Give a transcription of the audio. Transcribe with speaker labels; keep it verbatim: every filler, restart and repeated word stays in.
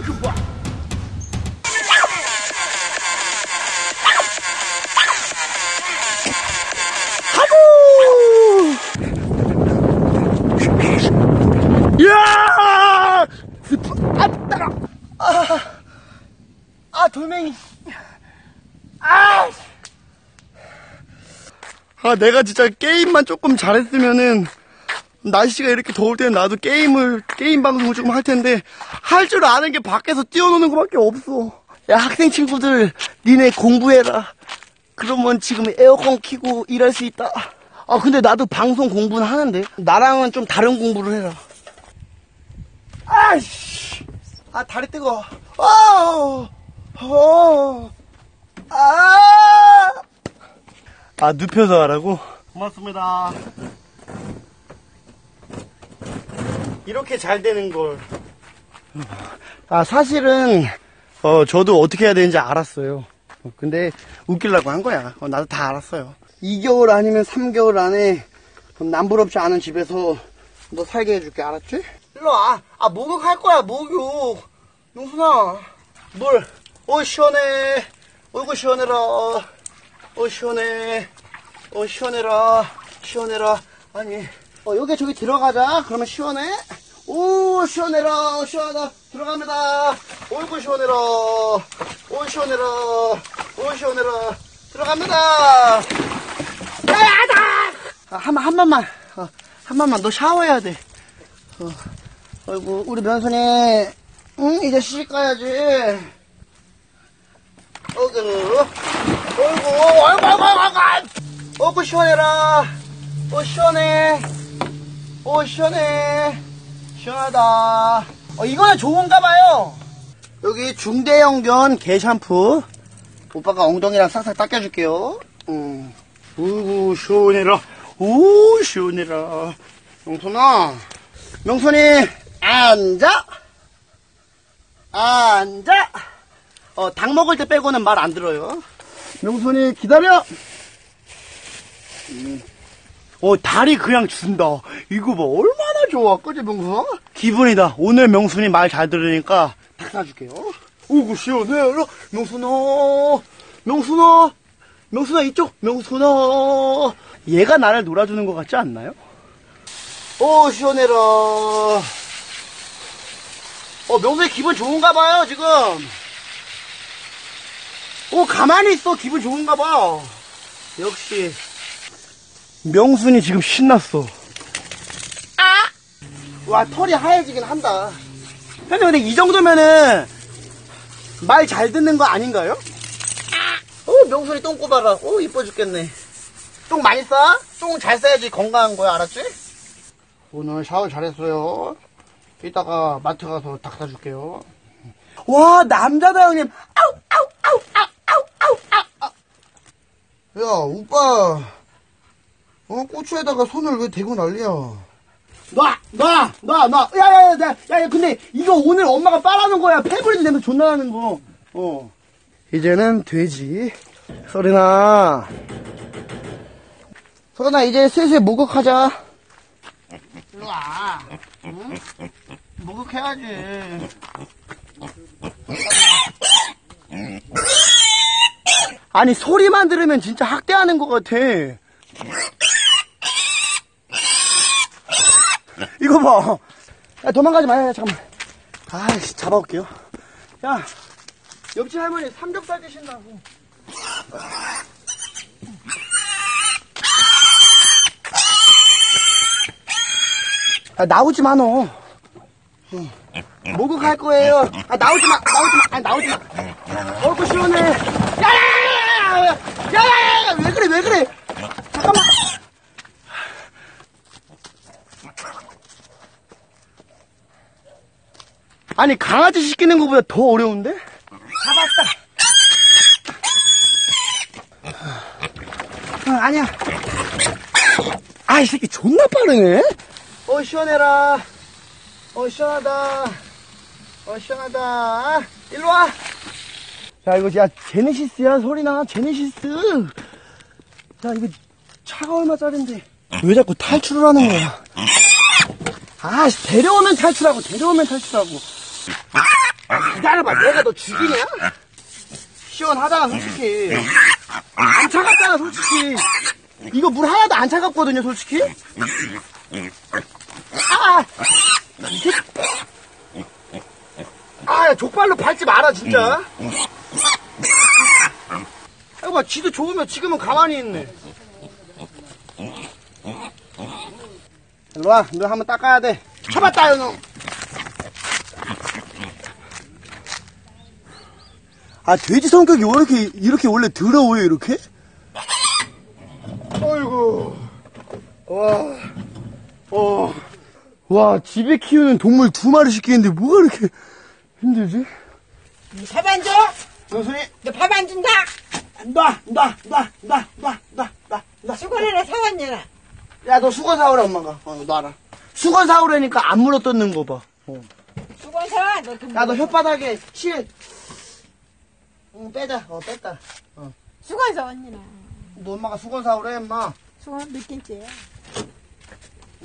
Speaker 1: 금방. 야! 아, 따가. 아, 아, 돌멩이. 아, 아, 내가 진짜 게임만 조금 잘했으면은 날씨가 이렇게 더울 때는 나도 게임을 게임 방송을 조금 할 텐데 할 줄 아는 게 밖에서 뛰어노는 거밖에 없어. 야, 학생 친구들, 니네 공부해라. 그러면 지금 에어컨 켜고 일할 수 있다. 아, 근데 나도 방송 공부는 하는데 나랑은 좀 다른 공부를 해라. 아이씨, 아, 다리 뜨거워. 어, 어, 아, 아, 눕혀서 하라고? 고맙습니다. 이렇게 잘 되는 걸. 아, 사실은 어 저도 어떻게 해야 되는지 알았어요. 근데 웃기려고 한 거야. 어, 나도 다 알았어요. 이 개월 아니면 삼 개월 안에 남부럽지 않은 집에서 너 살게 해줄게. 알았지? 일로 와. 아, 목욕할 거야, 목욕. 용순아, 물. 어, 시원해. 어이구, 시원해라. 어, 시원해. 어, 시원해라. 시원해라. 아니, 어, 여기 저기 들어가자. 그러면 시원해? 오, 시원해라. 시원하다. 들어갑니다. 어이구, 시원해라. 오, 시원해라. 오, 시원해라. 들어갑니다. 야야다! 아, 한, 한 번만. 어, 한 번만. 너 샤워해야 돼. 어. 어이구, 우리 면순이, 응, 이제 시집 가야지. 어이구, 어이구, 어이구, 어이구, 어이구, 어이구, 시원해라. 어, 시원해. 어, 시원해. 시원하다. 어, 이거는 좋은가봐요. 여기 중대형견 개 샴푸. 오빠가 엉덩이랑 싹싹 닦여줄게요. 음. 어이구, 시원해라. 오, 시원해라. 명순아. 명순이, 앉아. 앉아. 어, 닭 먹을 때 빼고는 말 안 들어요. 명순이, 기다려. 음. 어, 다리 그냥 준다. 이거 봐, 얼마나 좋아. 그지, 명순아? 기분이다. 오늘 명순이 말 잘 들으니까 닭 사줄게요. 오구, 시원해라. 명순아. 명순아. 명순아, 이쪽. 명순아. 얘가 나를 놀아주는 것 같지 않나요? 오, 시원해라. 어, 명순이 기분 좋은가 봐요, 지금. 오, 가만히 있어. 기분 좋은가 봐. 역시. 명순이 지금 신났어. 아! 와, 털이 하얘지긴 한다. 근데, 근데 이 정도면은 말 잘 듣는 거 아닌가요? 아! 어, 명순이 똥 꼬봐라. 어, 이뻐 죽겠네. 똥 많이 싸? 똥 잘 싸야지 건강한 거야, 알았지? 오늘 샤워 잘했어요. 이따가 마트 가서 닭 사줄게요. 와, 남자다, 형님. 아우, 아우, 아우, 아우, 아우, 아우, 아우. 야, 오빠. 어, 고추에다가 손을 왜 대고 난리야? 놔! 놔! 놔! 놔! 야, 야, 야, 야, 야, 근데 이거 오늘 엄마가 빨아놓은 거야. 페브리즈 냄새 존나 나는 거. 어. 이제는 돼지. 서린아. 서린아, 이제 슬슬 목욕하자. 일로 와. 응? 목욕해야지. 아니, 소리만 들으면 진짜 학대하는 것 같아. 이거 봐. 야, 도망가지 마요. 잠깐만. 아이씨, 잡아올게요. 야, 옆집 할머니 삼겹살 드신다고. 아, 나오지 마, 너. 어. 목욕할 거예요. 아, 나오지 마, 나오지 마. 아, 나오지 마. 얼굴 시원해. 야야야야야야야야야야! 야야야야! 왜 그래, 왜 그래? 잠깐만. 아니, 강아지 시키는 것보다 더 어려운데? 잡았다. 어, 아니야. 아, 이 새끼 존나 빠르네? 어, 시원해라. 어, 시원하다. 어, 시원하다. 일로 와. 야, 이거 야, 제네시스야, 소리나. 제네시스. 야, 이거 차가 얼마짜린데. 왜 자꾸 탈출을 하는 거야? 아, 데려오면 탈출하고, 데려오면 탈출하고. 기다려봐, 내가 너 죽이냐? 시원하잖아, 솔직히. 안 차갑잖아, 솔직히. 이거 물 하나도 안 차갑거든요, 솔직히. 아! 이게... 아, 족발로 밟지 마라, 진짜. 아이고, 봐, 지도 좋으면 지금은 가만히 있네. 일로와, 너 한번 닦아야 돼. 쳐봤다, 너. 아, 돼지 성격이 왜 이렇게, 이렇게 원래 더러워요, 이렇게? 어이구. 와. 어. 와, 집에 키우는 동물 두 마리씩 키우는데 뭐가 이렇게 힘들지?
Speaker 2: 밥 안 줘?
Speaker 1: 명순이.
Speaker 2: 너 밥 안 준다?
Speaker 1: 놔, 놔, 놔, 놔, 놔, 놔, 놔, 놔.
Speaker 2: 수건이나 사왔냐나?
Speaker 1: 야, 너 수건 사오라, 엄마가. 어, 놔라. 수건 사오라니까 안 물어뜯는 거 봐. 어.
Speaker 2: 수건 사. 너 돈.
Speaker 1: 야, 너 혓바닥에 실. 응, 빼자. 어, 뺐다. 어.
Speaker 2: 수건 사왔냐나?
Speaker 1: 너 엄마가 수건 사오래, 엄마.
Speaker 2: 수건 몇 개째야?